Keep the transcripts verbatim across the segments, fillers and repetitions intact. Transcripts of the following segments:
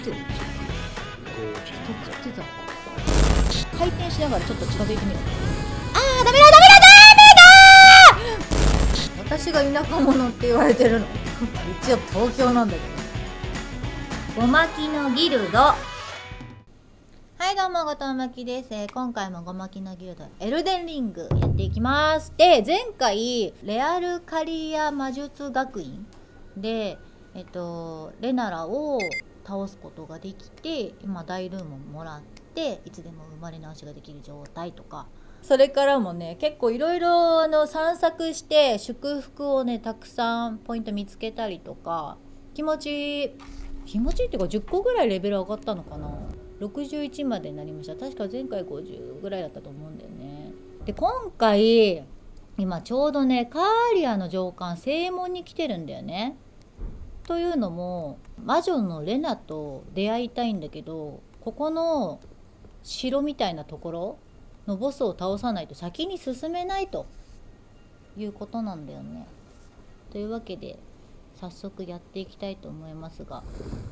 ってる。人食ってた。回転しながらちょっと近づいてみる。あー、ダメだダメだダメだ。私が田舎者って言われてるの。一応東京なんだけど。ごまきのギルド。はいどうも、後藤真希です。えー、今回もごまきのギルドエルデンリングやっていきます。で、前回レアルカリア魔術学院でえっとレナラを倒すことができて、今大ルームをもらっていつでも生まれ直しができる状態とか、それからもね結構いろいろあの散策して祝福をねたくさんポイント見つけたりとか、気持ち気持ちいいっていうかじゅっこぐらいレベル上がったのかな。ろくじゅういちまでになりました。確か前回ごじゅうぐらいだったと思うんだよね。で今回今ちょうどねカーリアの上官正門に来てるんだよね。というのも魔女のレナと出会いたいんだけど、ここの城みたいなところのボスを倒さないと先に進めないということなんだよね。というわけで早速やっていきたいと思いますが、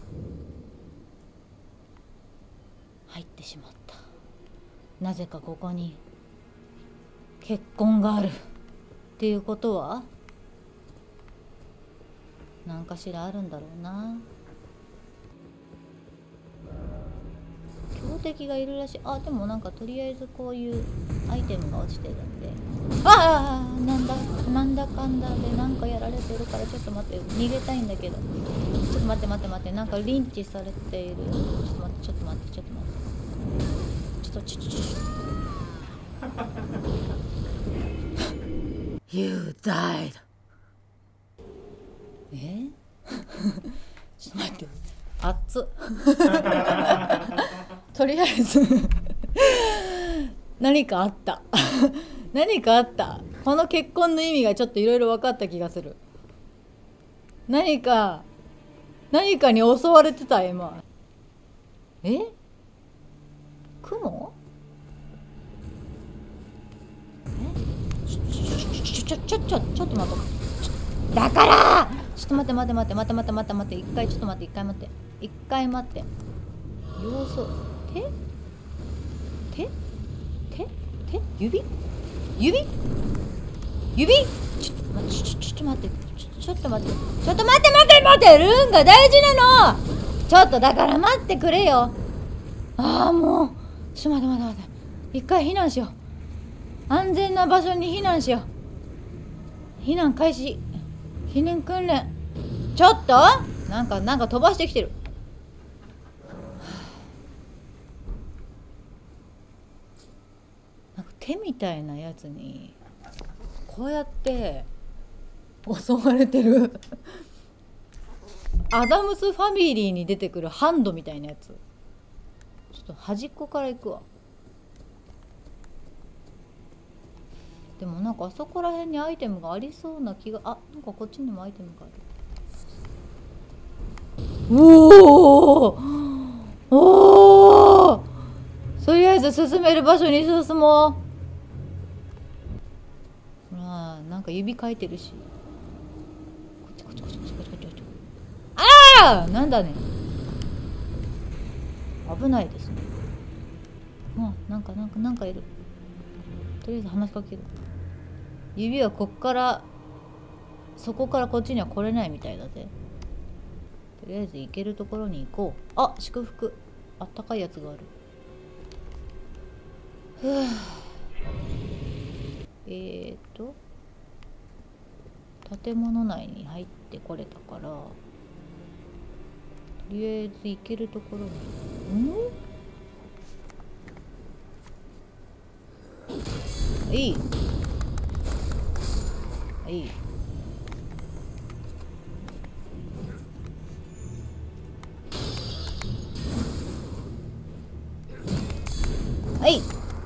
入ってしまった。なぜかここに結婚があるっていうことは何かしらあるんだろうな。強敵がいるらしい。あ、でもなんかとりあえずこういうアイテムが落ちてるんで、ああなんだなんだかんだでなんかやられてるから、ちょっと待って、逃げたいんだけど、ちょっと待って待って待って、なんかリンチされている。ちょっと待ってちょっと待ってちょっと待ってちょっとちょっとちょっとYou died。 えちょっと待って、熱っとりあえず何かあった何かあった。この結婚の意味がちょっといろいろ分かった気がする。何か何かに襲われてた今。え雲？えちょちょちょちょちょちょっと待って、だからちょっと待って待って待って待って待って待って待って一回ちょっと待って一回待って一回待って要素手手手手指指指ちょっと待ってちょちょっと待ってちょっと待ってちょっと待って待って待ってルーンが大事なの。ちょっとだから待ってくれよ。ああもうちょっと待って待って待って一回避難しよう。安全な場所に避難しよう。避難開始。避難訓練。ちょっとなんかなんか飛ばしてきてる。なんか手みたいなやつにこうやって襲われてるアダムスファミリーに出てくるハンドみたいなやつ。ちょっと端っこから行くわ。でもなんかあそこら辺にアイテムがありそうな気が。あ、なんかこっちにもアイテムがある。おおおお、とりあえず進める場所に進もう。ほらなんか指書いてるし、こっちこっちこっちこっちこっちこっちこっち。ああなんだね、危ないですね。あ、なんかなんかなんかいる。とりあえず話しかける。指はこっからそこからこっちには来れないみたいだぜ。とりあえず行けるところに行こう。あ、祝福、あったかいやつがある。ふぅえーと建物内に入ってこれたから、とりあえず行けるところに。んいいいい。はい。うん、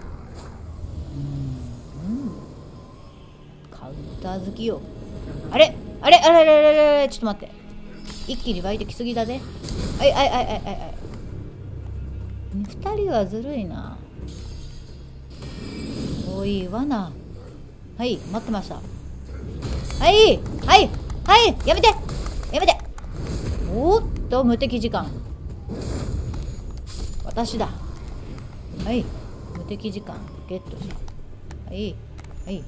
カウンター好きよ。あれあれあれあれあれあれ、ちょっと待って、一気に湧いてきすぎだぜ。はいはいはいはいはいはい。二人はずるいな。おい罠。はい、待ってました。はいはいはい、やめてやめて。おっと無敵時間。 私だ。はい、無敵時間ゲットした。はいはい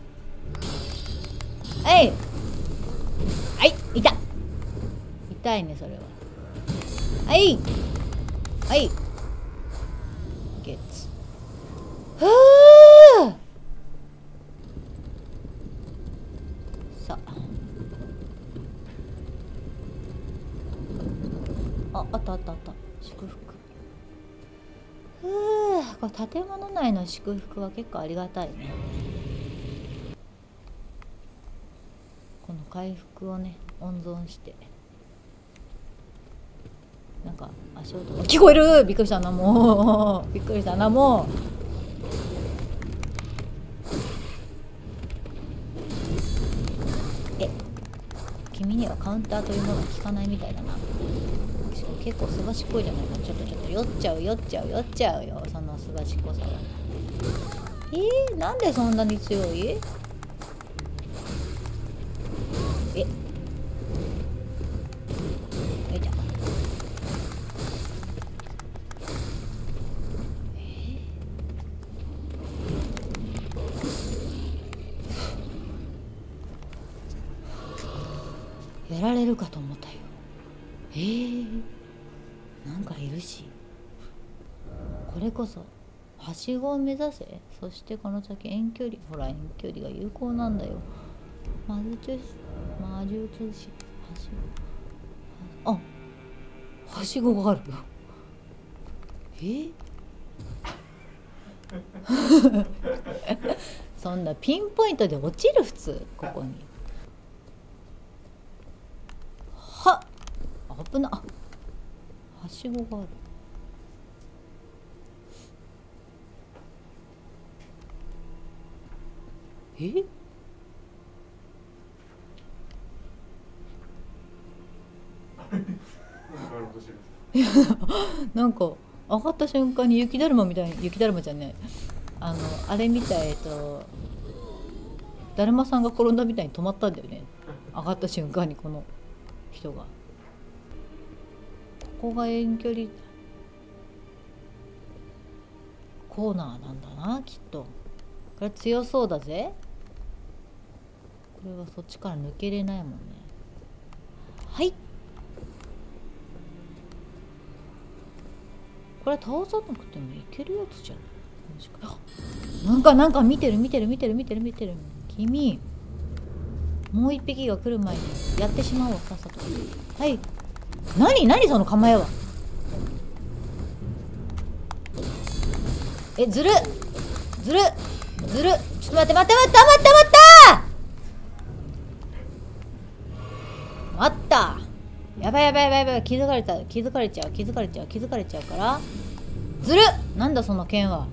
はいはい、いた。痛いね、それは。はいはいゲッツ。ふう。さあ、ああったあったあった。祝福。ふう、これ建物内の祝福は結構ありがたいね。この回復をね温存して、なんか足音が聞こえる。びっくりしたな、もうびっくりしたな、もう。え、君にはカウンターというものは効かないみたいだな。結構すばしっこいじゃないか。ちょっとちょっと酔っちゃう酔っちゃう酔っちゃうよ、そのすばしっこさは。えー、なんでそんなに強い？ええ、じゃあやられるかと思ったよ。えー、なんかいるし。これこそはしごを目指せ。そしてこの先遠距離、ほら遠距離が有効なんだよ。魔術魔術師はしご、あ、はしごがあるよ。えそんなピンポイントで落ちる？普通ここに。はっ、危な。あ、はしごがある。えなんか上がった瞬間に雪だるまみたいに、雪だるまじゃねえ、あのあれみたい、えっとだるまさんが転んだみたいに止まったんだよね、上がった瞬間に。この人が、ここが遠距離コーナーなんだな、きっと。これ強そうだぜ。これはそっちから抜けれないもんね。はい、これ倒さなくてもいけるやつじゃない。なんかなんか見てる見てる見てる見てる見てる。君もう一匹が来る前にやってしまおう、さっさと。はい、何何その構えは。え、ずるずるずる。ちょっと待って待って待った待った待った待った。やばいやばいやばいやばい、気づかれた、気づかれちゃう気づかれちゃう気づかれちゃうから。ずる。なんだその剣は。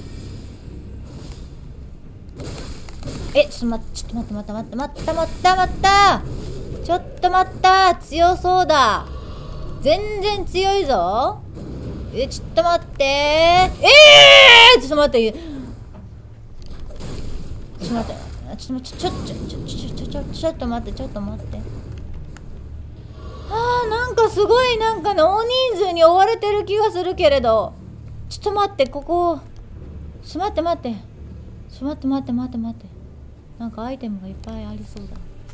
え、ちょっと待って、ちょっと待って待って待って待った待った待った。ちょっと待った、強そうだ。全然強いぞ。え、ちょっと待って。えー、ちょっと待って。ちょっと待って。ちょっとちょちょちょちょちょちょちょちょっと待ってちょっと待って。あー、なんかすごい、なんかね、大人数に追われてる気がするけれど。ちょっと待って、ここ。ちょっと待って待って。ちょっと待って待って待って待って。なんかアイテムがいっぱいありそうだ。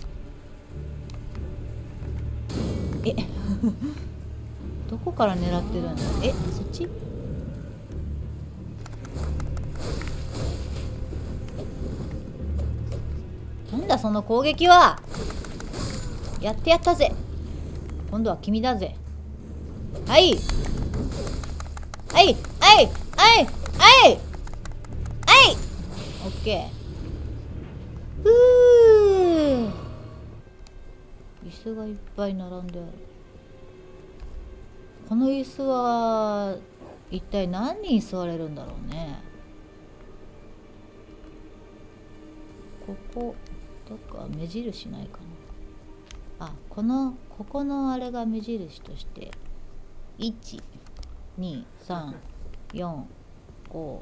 えどこから狙ってるんだ。え、そっち。なんだその攻撃は。やってやったぜ。今度は君だぜ。はいはいはいはいはいはい、オッケー。ふう、椅子がいっぱい並んである。この椅子は一体何人座れるんだろうね。ここどっか目印ないかな。あ、このここのあれが目印としていちにさんよんご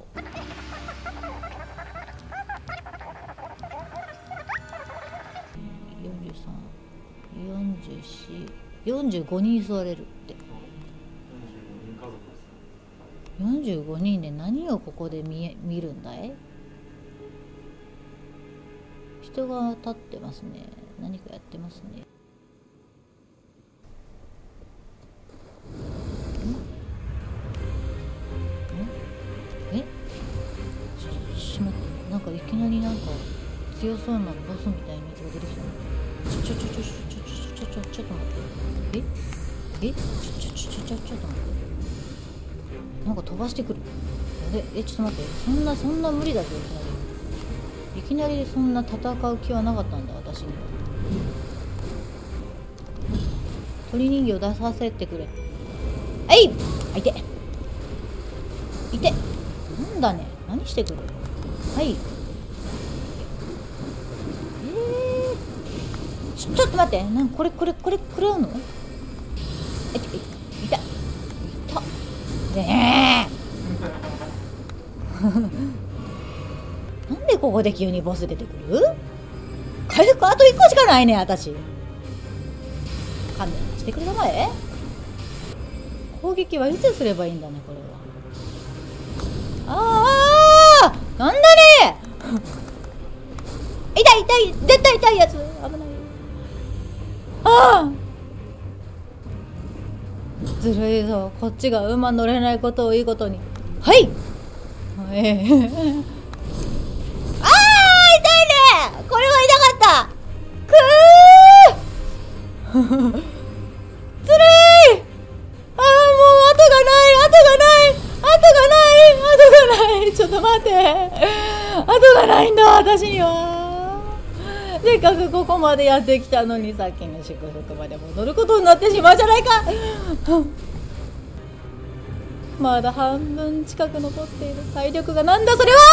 よんじゅうさん、よんじゅうよん、よんじゅうごにん座れるって。 よんじゅうごにんで何をここで 見, 見るんだい？人が立ってますね。何かやってますね。んんえちょちょ待って、なんかいきなりなんか強そうなボスみたいなやつが出てきたの。ちょちょちょちょちょちょちょちょちょちょっと待って。ええちょちょちょちょちょちょっと待って。なんか飛ばしてくる。ええちょっと待って、そんなそんな無理だぞ。いきなりいきなりそんな戦う気はなかったんだ私には。鳥人形出させてくれ。はい、あいていて、なんだね、何してくる。はい、えー、ちょちょっと待って、なんこれこれこれ食らうの。えいたいたいたねえなんでここで急にボス出てくる？回復あといっこしかないねん私。勘弁してくれたまえ。攻撃はいつすればいいんだねこれは。ああなんだね痛い痛い絶対痛いやつ危ない。ああずるいぞ、こっちが馬乗れないことをいいことに。はいええああ痛いね、これは痛かったくーずるい。ああもう後がない後がない後がない後がないちょっと待って後がないんだ私には。せっかくここまでやってきたのにさっきの祝福まで戻ることになってしまうじゃないかまだ半分近く残っている体力が。なんだそれは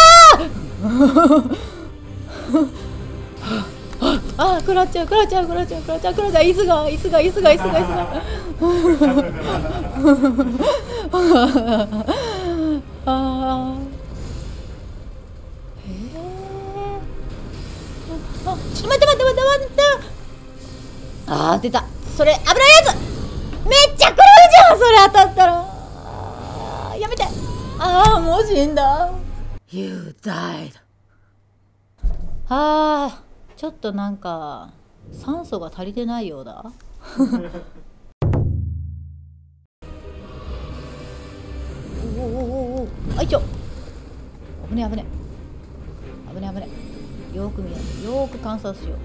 ああ食らっちゃう食らっちゃう食らっちゃう食らっちゃう食らっちゃう。椅子が椅子が椅子が椅子が椅子がああへえあちょっと待って待って待って待ってああ出たそれ危ないやつめっちゃ食らうじゃんそれ当たったら。やめて。ああもう死んだ。 You died。 あーちょっとなんか酸素が足りてないようだおおおおおあいちょ危ね危ね危ね危ね。よーく見ようよーく観察しよ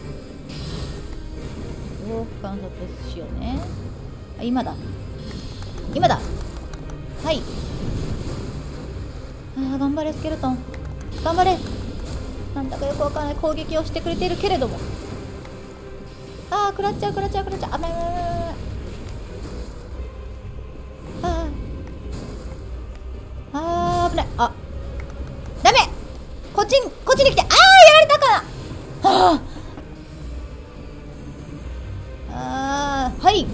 うよーく観察しようね。あ今だ今だはいあー頑張れスケルトン頑張れ。なんだかよくわからない攻撃をしてくれているけれどもあー食らっちゃう食らっちゃう食らっちゃうあめめめめあーあー危ないあダメこっちこっちに来てあーやられたかなはああーはい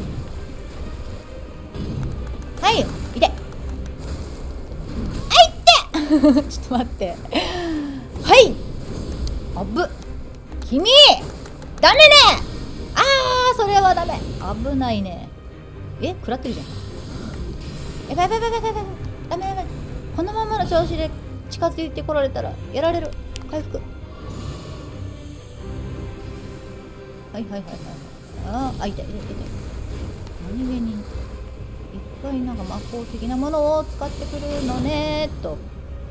はいいてちょっと待ってはいあぶ君ダメねあーそれはダメ危ないね。え食らってるじゃん。やばいやばいやばいやばいやばいダメダメこのままの調子で近づいてこられたらやられる。回復はいはいはいはいあーあ痛い痛い痛い何気にいっぱいなんか魔法的なものを使ってくるのねーっと。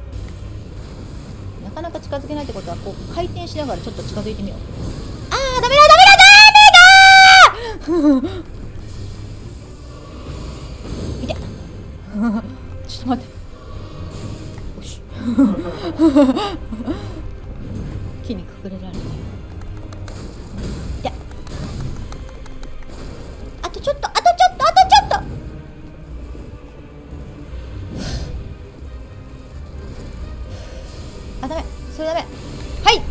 なかなか近づけないってことはこう回転しながらちょっと近づいてみよう。あーダメだダメだダメだーいてちょっと待ってよし木に隠れられない。いてあとちょっとあとちょっとあとちょっとあダメそれダメはい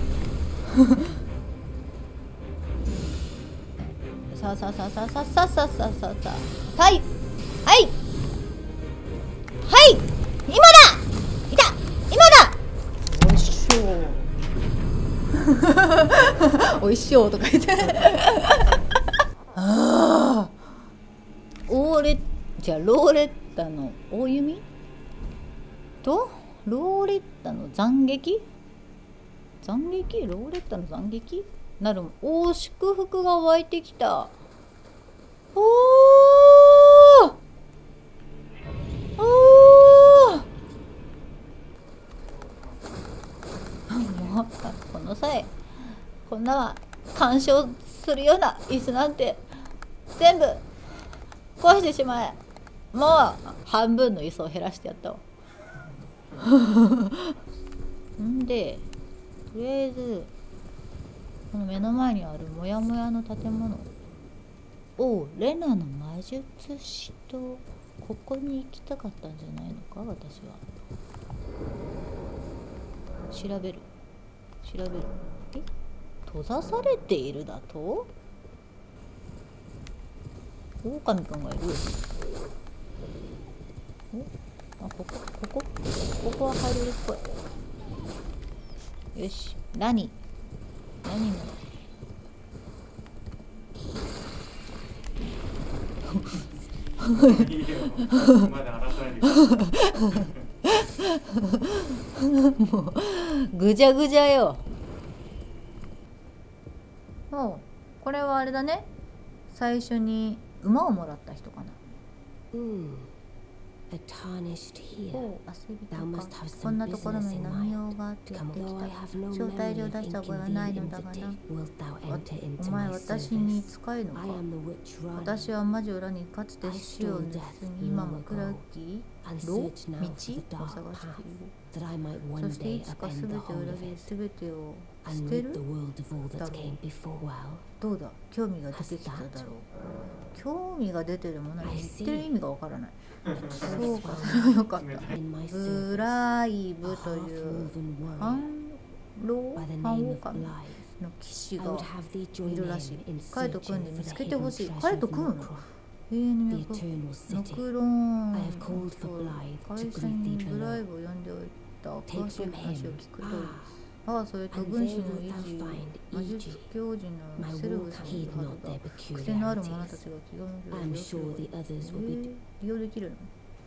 さあさあさあさあさあさあさあさあさあさあはいはいはい今だいた今だおいしょおいしょとか言ってああオーレじゃあローレッタの大弓とローレッタの斬撃斬撃ローレッタの斬撃なるも。おー、祝福が湧いてきた。おーおーもうこの際こんな干渉するような椅子なんて全部壊してしまえ。もう半分の椅子を減らしてやったわ。んでとりあえずこの目の前にあるモヤモヤの建物。おう、レナの魔術師とここに行きたかったんじゃないのか私は。調べる調べる。え、閉ざされているだと。狼くんがいる。お、あ、ここここここは入れるっぽい。よし、何何のもうぐじゃぐじゃよ。もうこれはあれだね、最初に馬をもらった人かな。 Hmm. A tarnished here. おう、焦りと Thou か must have こん some なところ business に in 何 mind. 用があってやってき Though た。 I have no 招待 memory 状 of 出した覚えはない inconvenient のだがな。 invitation, wilt thou お enter into 前 my 私に service? 使えるのか。 I am the witch Rani. 私は魔女らにかつて死を盗み、今も暗き And 路 search 道 now for the を dark 探してい path, る。 that I might そ one してい day つか upend 全 the てを whole 裏 of 切り it, 全てを捨 and て rid る。 the world of all that だろう。 came before. Well, どうだ、興味が出てきただろう。興味が出てるものに言ってる意味がわからない。そうか、それはよかった。 in my ブ service, ライ a ブという half-woven 反 warrior 老 by the 反 name 王 of 神 Blythe. の騎士 I が would have thee い join るら him しい。 in 彼と組んで searching 見 for つ the けてほ hidden しい。 treasure 彼 of と組むの。 Nokron, 永遠の the 脈 eternal ノ city. クロン I have called for Blythe 会 to 社 greet に thee ブライ below. ブを呼んでおいた。 Take 詳しい from 話を him, 聞くといい。 ah, ああ、それと and 軍 there 師の wilt 維 thou 持 find 魔術 Iji. 教授 My のセル wolf ブさんい heed るは not ずだ。 their 癖のある者た peculiarities. ちが気が向く I am sure the others will be 利用できるの。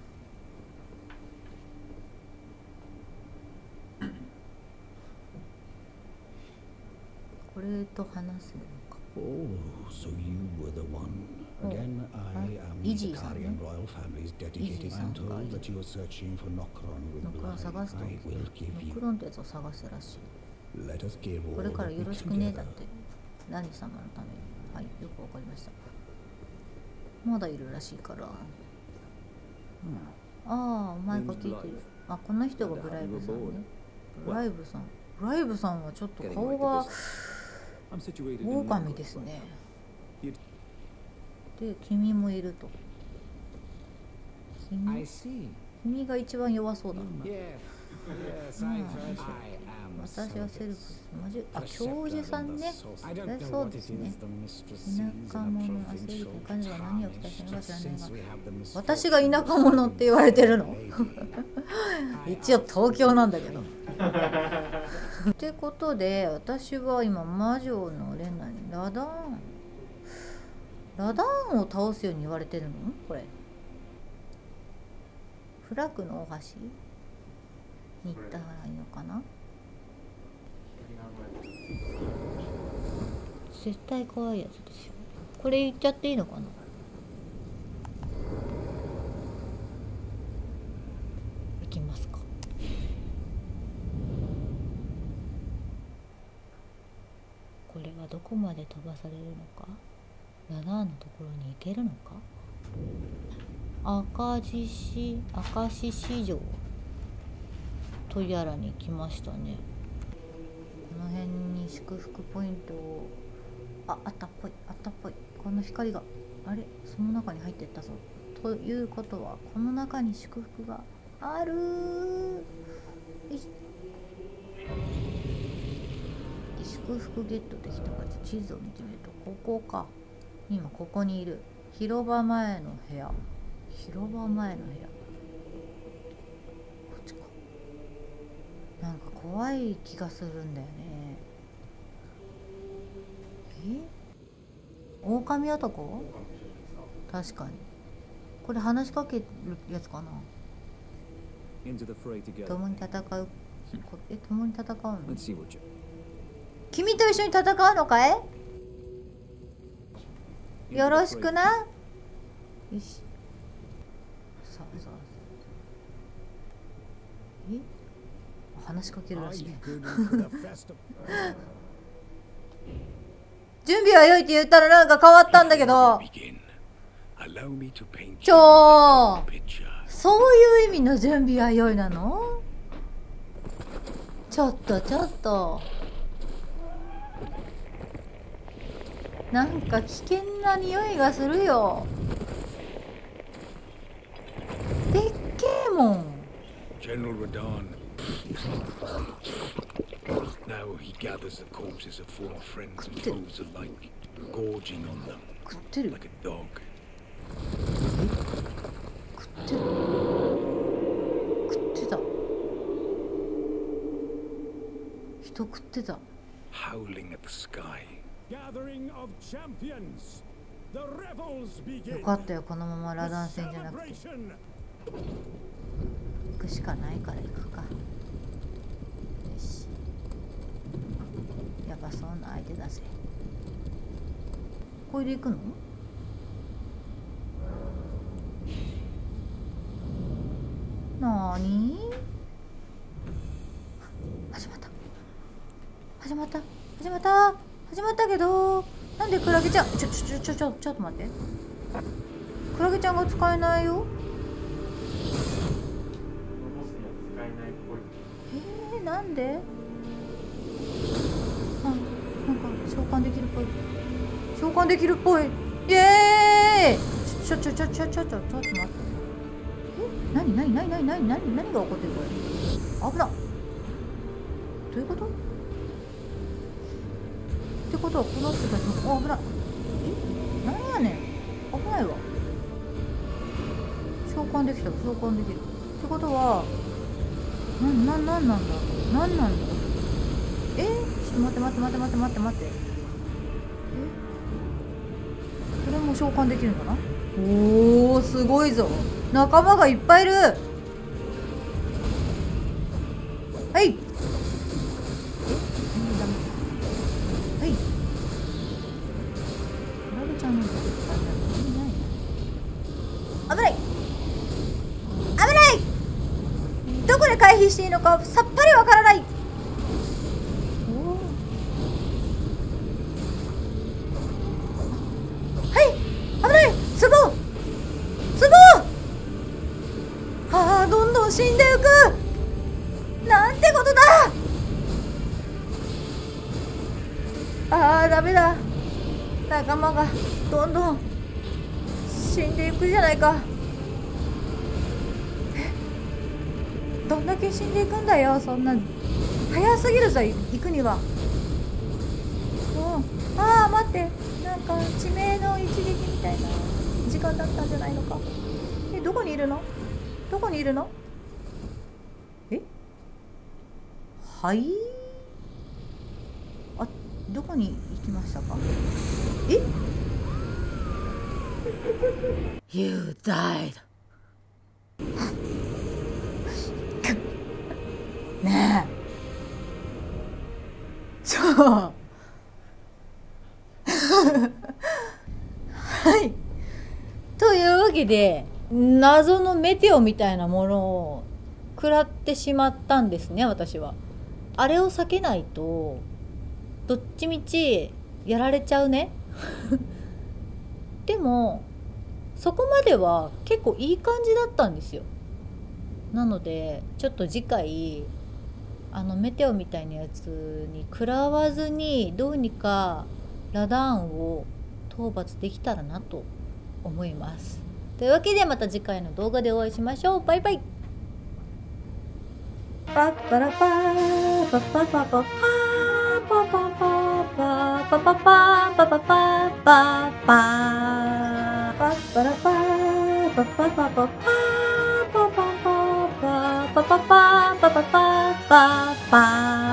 これと話すのか。 Oh, so you were the one. Again, I am Iji the Karian royal family's dedicated. Iji-san I'm told がいる。 that you are searching for Nokron with ノクロン Blythe. 探すと。 I will give ノ you. クロンってやつを探すらしい。 Let us give こ all れから that よ we ろし can くねだっ gather. て。ラニ様のために。はい、よくわかりました。まだいるらしいから。ああ、お前が聞いてる。あ、この人がブライブさんね。ブライブさん。ブライブさんはちょっと顔が狼ですね。で、君もいると。君、君が一番弱そうだ。私はセルフスマジあ、教授さんね。え、そうですね。田舎者焦りと彼女は何を期待しているのか知らないが、私が田舎者って言われてるの一応東京なんだけど。ってことで、私は今魔女のレナにラダーンラダーンを倒すように言われてるのこれ。フラクの大橋に行ったらいいのかな。絶対怖いやつですよ。これ言っちゃっていいのかな。行きますか。これはどこまで飛ばされるのか。ラダーンのところに行けるのか。赤獅子赤獅子城とやらに来ましたね。この辺に祝福ポイントをああったっぽいあったっぽい。この光があれその中に入っていったぞ。ということはこの中に祝福があるー。祝福ゲットできたから地図を見てみるとここか。今ここにいる広場前の部屋。広場前の部屋。こっちか。なんか怖い気がするんだよね。え？狼男？確かに。これ話しかけるやつかな。 into the fray together. 共に戦うこえ共に戦うの Let's see what you. 君と一緒に戦うのかい？よろしくな。よし。さあさあ。え？話しかけるらしい。準備は良いって言ったらなんか変わったんだけど。ちょー。そういう意味の準備は良いなの？ちょっとちょっと。なんか危険な匂いがするよ。でっけえもん。 General Radon. Now he gathers the corpses of former friends and foes alike, gorging on them 食ってる。 like a dog. 食ってる。食ってた。人食ってた。 Howling at the sky. Gathering of champions. The revels よ begin. かったよ、このままラダン戦じゃなくて。 Celebration. 行くしかないから行くか。よし。やばそうな相手だぜ。これで行くの？なーに？始まった。始まった。始まった。始まったけど、なんでクラゲちゃん、ちょちょちょちょちょちょっと待って。クラゲちゃんが使えないよ。えー、なんで？あ、なんか召喚できるっぽい。召喚できるっぽい。イエーイ！ちょちょちょちょちょちょちょちょっと待って。え、なになになになになになに何が起こってるこれ？危な。どういうこと？ってことはこの人たちも、あ、危ない。え、なんやねん。危ないわ。召喚できた。召喚できる。ってことは、な、な、なんなんだ。なんなんだ。え、ちょっと待って待って待って待って待って待って。え、これも召喚できるんだな。おー、すごいぞ。仲間がいっぱいいる。はい。危ない危ない、どこで回避していいのかさっぱりわからない。はい、危ない、ツボツボ。ああ、どんどん死んでいく。なんてことだ。ああ、ダメだ。仲間がどんどん死んでいくじゃないか。え、どんだけ死んでいくんだよ。そんな早すぎるぞ、行くには。うん、ああ、待って、なんか地名の一撃みたいな時間だったんじゃないのか。え、どこにいるの？どこにいるの？え、はい、あ、どこに行きましたか？え？You died. ねえ。そう。はい。というわけで、謎のメテオみたいなものを食らってしまったんですね、私は。あれを避けないと、どっちみちやられちゃうね。でも、そこまでは結構いい感じだったんですよ。なのでちょっと次回あのメテオみたいなやつに食らわずにどうにかラダーンを討伐できたらなと思います。というわけでまた次回の動画でお会いしましょう。バイバイ。パッパラパーパッパパパパーパパパパパパパパパパパパパーパッパラパーパッパパパパーパパパパパパパパパパパパー